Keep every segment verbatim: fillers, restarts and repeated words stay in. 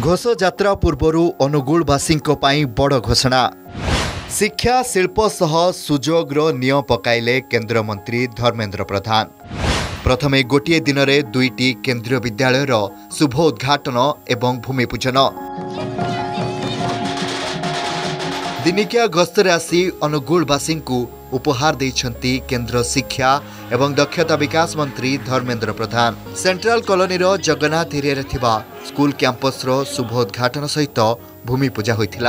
घोष यात्रा पूर्व अनुगुलवासी बड़ घोषणा शिक्षा शिल्प सह सुजोगर नियम पकाइले केंद्र मंत्री धर्मेंद्र प्रधान। प्रथमे गोटे दिन में दुईटी केंद्रीय विद्यालयर शुभ उद्घाटन एवं भूमिपूजन। दिनिकिया गस्तरे आसी अनुगुलवासी उपहार देइछंती केंद्र शिक्षा एवं दक्षता विकास मंत्री धर्मेंद्र प्रधान। सेंट्रल कॉलोनी रो जगन्नाथ एरिया थिबा स्कूल कैंपस रो शुभ उद्घाटन सहित भूमिपूजा होइथिला।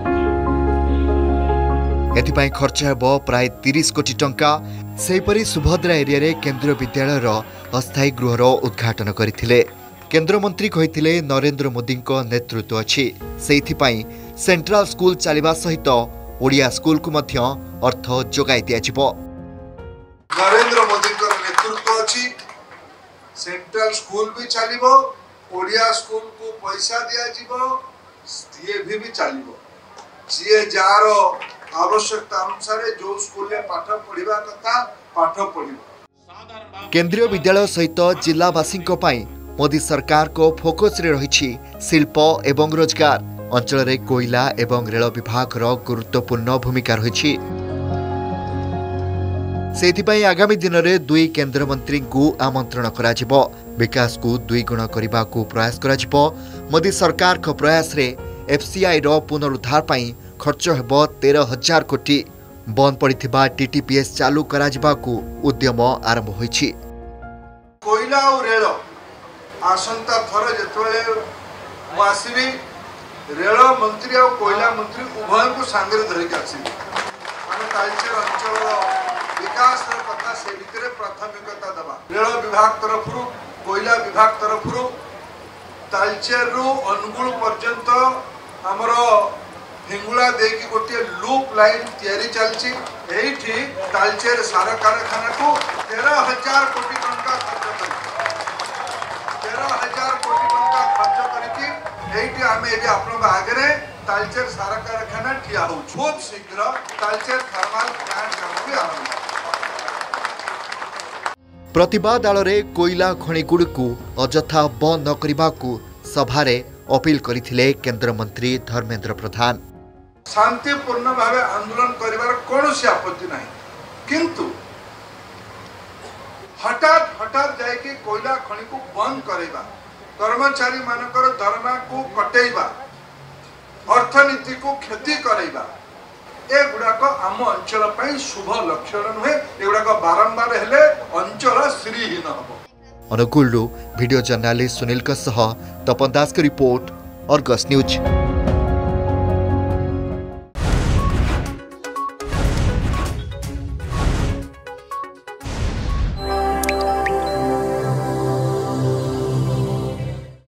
एथिपाई खर्च हेबो प्राय तीस कोटी टंका। सेहीपरि सुभद्रा एरिया रे केंद्रीय विद्यालयर अस्थायी गृहर उद्घाटन करथिले। केंद्र मंत्री कहिथिले नरेंद्र मोदी को नेतृत्व अछि, सेहिथिपाई सेंट्रल स्कूल चलिबा सहित ओडिया स्कूल को मध्य अर्थ जोगाई दियाजिबो। नरेंद्र मोदी को नेतृत्व अछि, सेंट्रल स्कूल भी चलिबो, ओडिया स्कूल को पैसा दियाजिबो, डीएवी भी चलिबो। जे जार आवश्यकता अनुसार जो स्कूल में पाठ पढ़िबा कथा पाठ पढ़िबो। केंद्रीय विद्यालय सहित जिलावासी मोदी सरकार को फोकस रे रही शिल्प एवं रोजगार। अंचल रे कोयला एवं रेल विभाग रो गुरुत्वपूर्ण भूमिका रही। सेथिपाई आगामी दिन में दुई केंद्र मंत्री को आमंत्रण कराजिबो। विकास को दुई गुण करने को प्रयास कराजिबो। मोदी सरकार को प्रयास रे एफसीआई रो पुनरुद्धार पाई खर्च हेबो तेरह हजार कोटी। बंद पड़िथिबा टीटीपीएस चालू कराजिबा को उद्यम आरंभ होईछि। कोयला और रेल आसंता थर जेतबेले मु आसीबी रेल मंत्री और कोयला मंत्री उभय को सांगरे धरिक आसीबी। हम तालचेर अंचल विकास कथा से भितर प्राथमिकता दबा। रेल विभाग तरफ कोयला विभाग तरफ तालचेर रु अनुगुल पर्यंत हमर हिंगुला देकी गोटे लूप लाइन तैयारी चलछि। एठी तालचेर सार कारखाना को तेरह हजार कोटी टंका खर्च कर तेरह हजार कोटी टंका खर्च करके एठी आमे एठी आपन आगरे तालचेर सार कारखाना ठिया हो। बहुत शीघ्र तालचेर थर्मल प्लांट काम भी आरंभ। प्रतिवाद आलोरे कोयला खनि गुड़ को अजथा बंद न करबा को सभारे अपील करथिले केंद्र मंत्री धर्मेंद्र प्रधान। शांतिपूर्ण भावे आंदोलन करिवार कोनोसी आपत्ति नाही, किंतु हठात हठात जायके कोयला खनि को बंद करेबा, कर्मचारी मानकर दरमा को कटेइबा, अर्थनीति को क्षति करेबा, ए गुडा को आम अंचल पई शुभ लक्षण नुहे। ए गुडा को बारंबार हेले अंचल श्रीहीन हबो। अनुगुल वीडियो जर्नलिस्ट सुनील का सह तपन दास की रिपोर्ट, अर्गस न्यूज।